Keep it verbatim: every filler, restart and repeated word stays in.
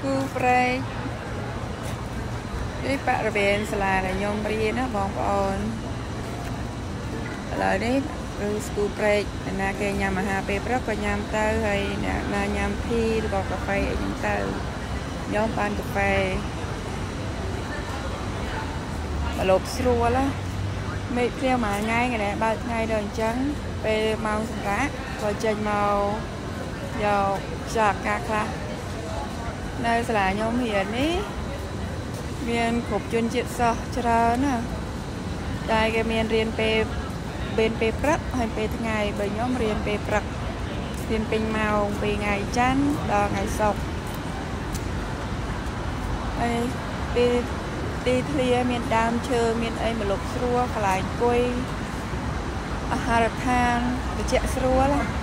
school break នេះបរិវេណសាលាដែលខ្ញុំរៀនណាបងប្អូនឥឡូវនេះគឺ school break ណាគេញ៉ាំអាហារពេលព្រឹកក៏ញ៉ាំទៅហើយណាញ៉ាំ tea ឬក៏កាហ្វេអីចឹងទៅខ្ញុំបានកាហ្វេមកលប់ស្រួលណាមេឃព្រាវមួយថ្ងៃគេបើកថ្ងៃដល់អញ្ចឹងពេលម៉ោងសម្រាប់ក៏ចេញមកយកខ្យល់អាកាសខ្លះនៅសាលាខ្ញុំរៀននេះមានគ្រប់ជនជាតិសិស្សច្រើនណាតែគេមានរៀនពេលពេលពេលព្រឹកហើយពេលថ្ងៃបើខ្ញុំរៀនពេលព្រឹករៀនពេញម៉ោងពីថ្ងៃច័ន្ទដល់ថ្ងៃសុក្រហើយពេលទីធ្លាមានដើមឈើមានអីមកលប់ស្រួលកន្លែងអង្គុយអាហារដ្ឋានត្រជាក់ស្រួល